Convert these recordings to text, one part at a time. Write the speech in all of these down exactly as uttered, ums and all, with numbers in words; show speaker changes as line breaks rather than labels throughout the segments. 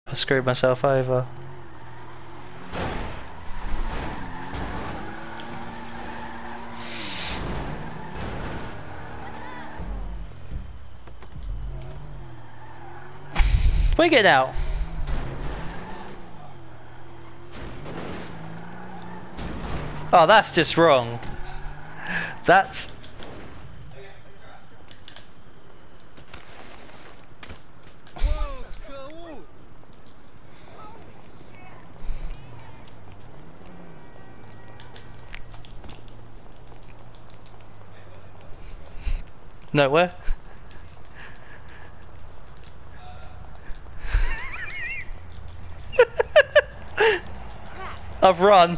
I screwed myself over. We get out. Oh, that's just wrong. That's... Nowhere. I've run.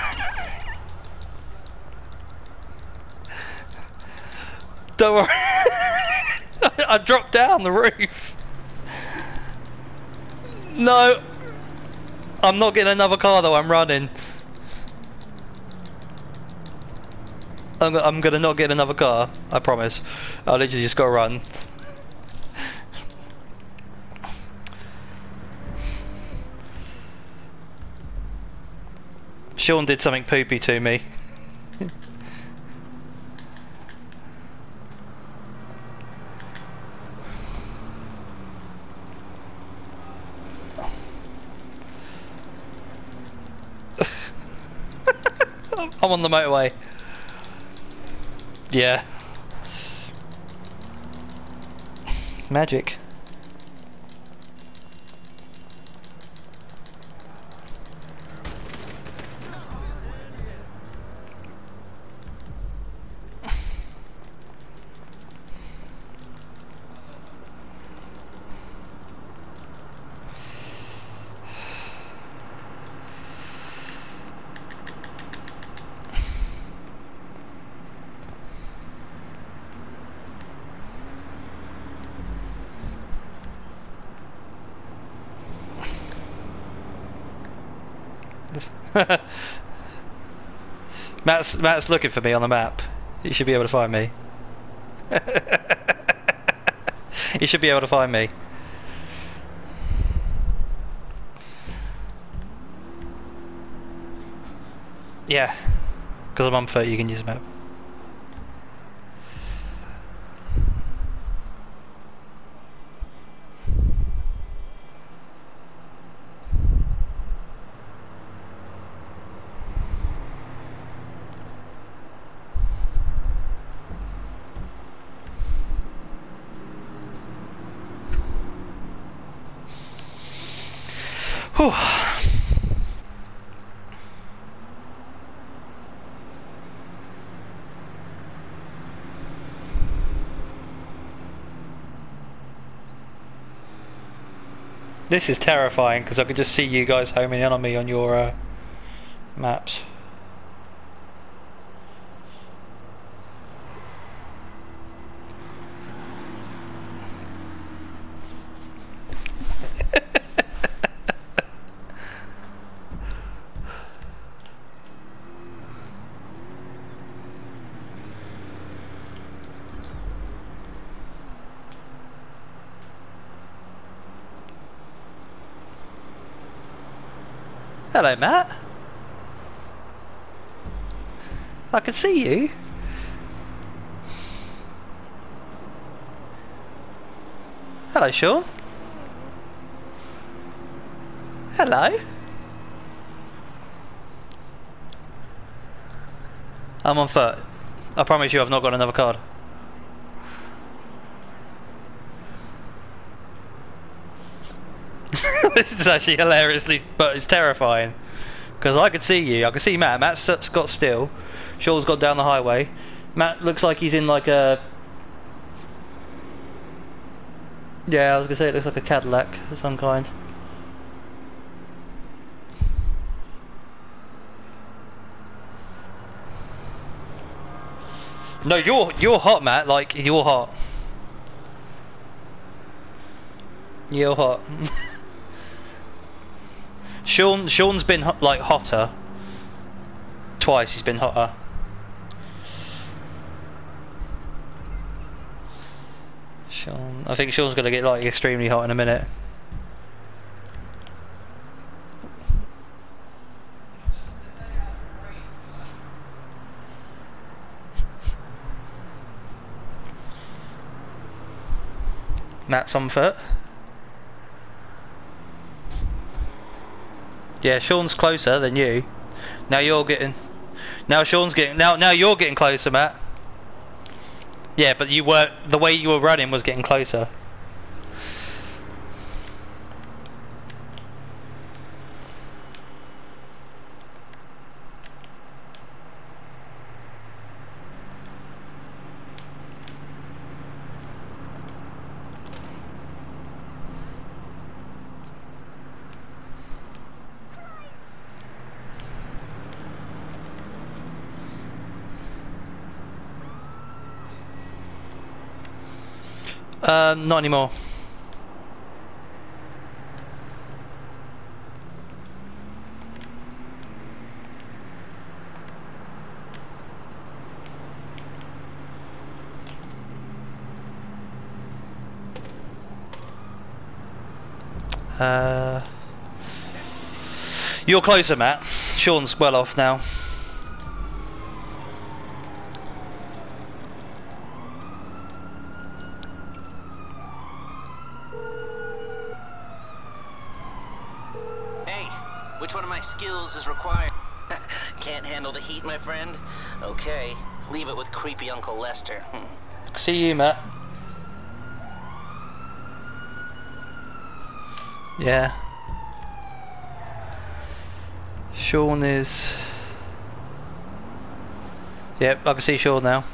Don't worry. I dropped down the roof. No. I'm not getting another car though, I'm running. I'm, I'm gonna not get another car, I promise. I literally just gotta run. Sean did something poopy to me. I'm on the motorway. Yeah. Magic. Matt's Matt's looking for me on the map. You should be able to find me. You should be able to find me. Yeah, because I'm on foot. You can use the map. Whew. This is terrifying because I could just see you guys homing in on me on your uh, maps. Hello, Matt. I can see you. Hello, Sean. Hello. I'm on foot. I promise you I've not got another card. This is actually hilariously, but it's terrifying. Because I could see you, I could see Matt. Matt's got still. Sean's got down the highway. Matt looks like he's in like a... Yeah, I was going to say it looks like a Cadillac of some kind. No, you're you're hot, Matt. Like you're hot. You're hot. Sean Sean's been ho like hotter. Twice he's been hotter. Sean, I think Sean's gonna get like extremely hot in a minute. Matt's on foot. Yeah, Sean's closer than you. Now you're getting. Now Sean's getting. Now now you're getting closer, Matt. Yeah, but you were the way you were running was getting closer. Um, not anymore. Uh, you're closer, Matt. Sean's well off now.
Which one of my skills is required? Can't handle the heat, my friend? Okay, leave it with creepy Uncle Lester.
See you, Matt. Yeah. Sean is... Yep, I can see Sean now.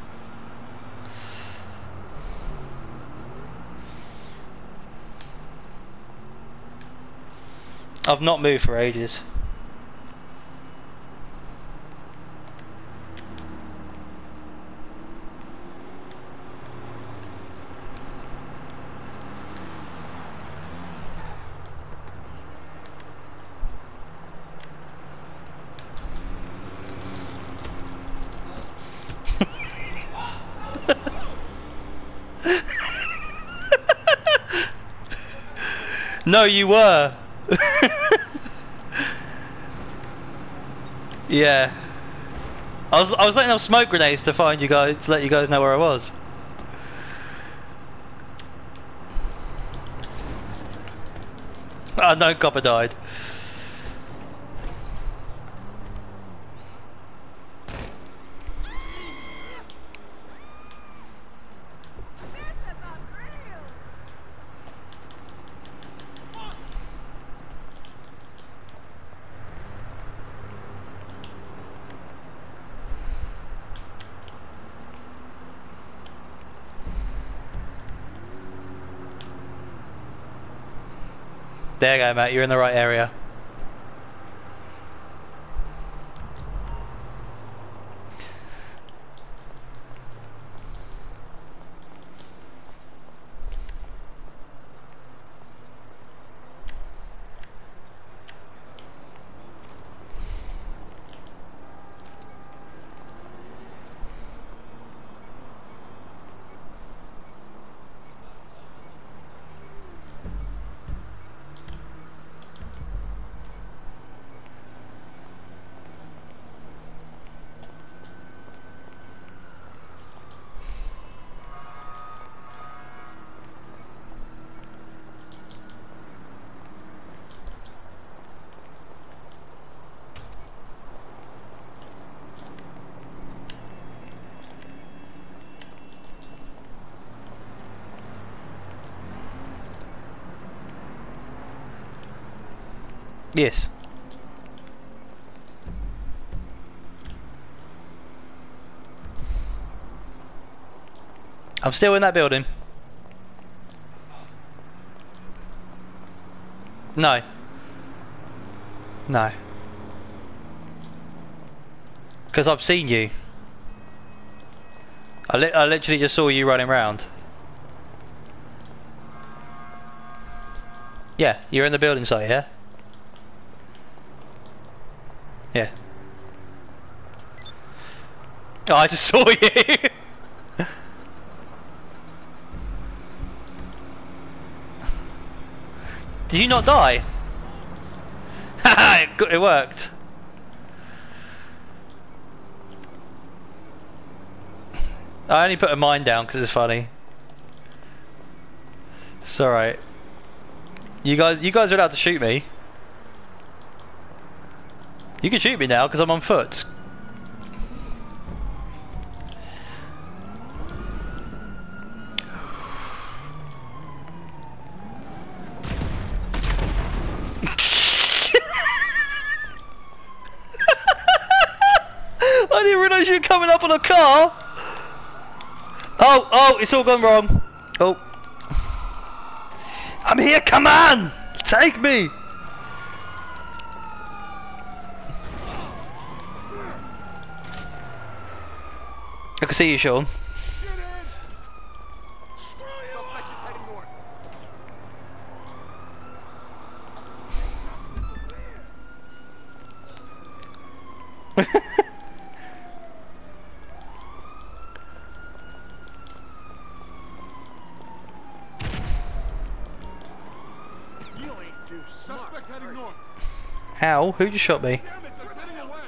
I've not moved for ages. No, you were. Yeah. I was I was letting off smoke grenades to find you guys, to let you guys know where I was. Ah, no copper died. There you go, Matt, you're in the right area. Yes. I'm still in that building. No. No. Because I've seen you. I, li I literally just saw you running around. Yeah, you're in the building site, yeah? Yeah. Oh, I just saw you! Did you not die? Haha, it, it worked. I only put a mine down because it's funny. It's alright. You guys, you guys are allowed to shoot me. You can shoot me now because I'm on foot. I didn't realise you were coming up on a car. Oh, oh, it's all gone wrong. Oh. I'm here, come on! Take me! I can see you, Sean.
Suspect heading north.
Ow, who just shot me?
Damn it, they're getting away.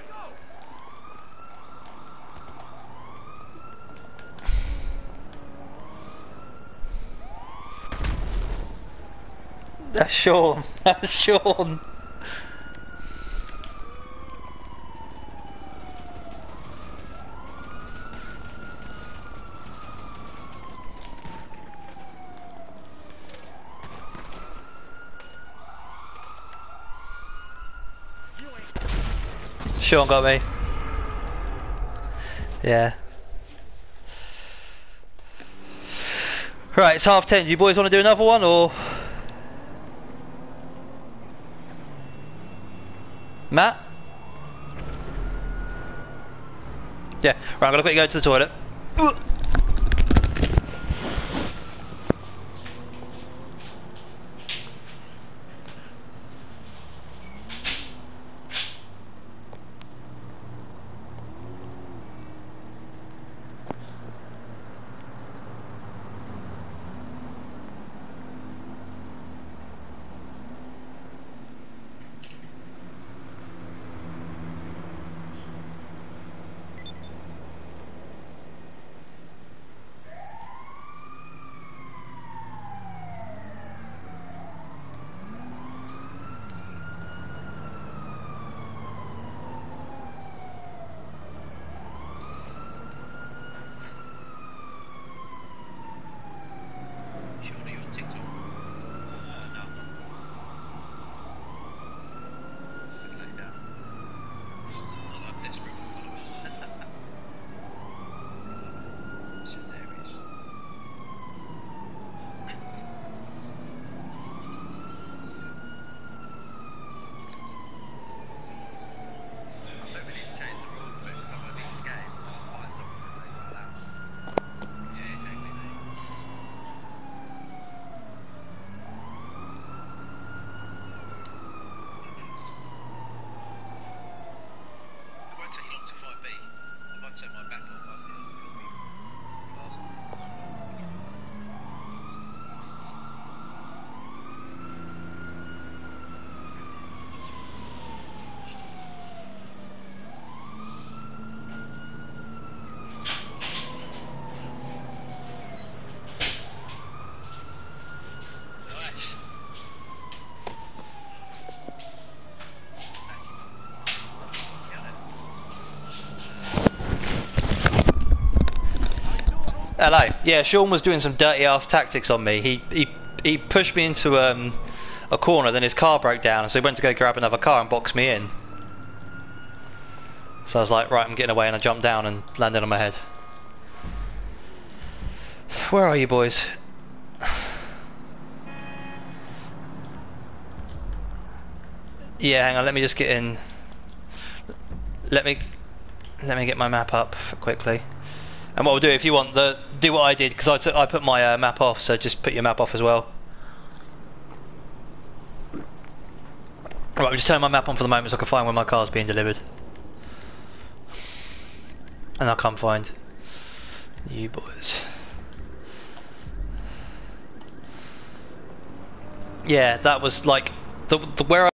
That's Sean. That's Sean. Sean got me. Yeah. Right, it's half ten. Do you boys want to do another one or? Matt? Yeah. Right, I'm gonna quickly go to the toilet. Hello. Yeah, Sean was doing some dirty ass tactics on me. He he he pushed me into um, a corner, then his car broke down, so he went to go grab another car and box me in. So I was like, right, I'm getting away, and I jumped down and landed on my head. Where are you boys? Yeah, hang on, let me just get in. Let me let me get my map up quickly. And what we'll do, if you want, the do what I did, because I, took, I put my uh, map off, so just put your map off as well. Right, I'm just turning my map on for the moment so I can find where my car's being delivered. And I'll come find you boys. Yeah, that was like, the, the where I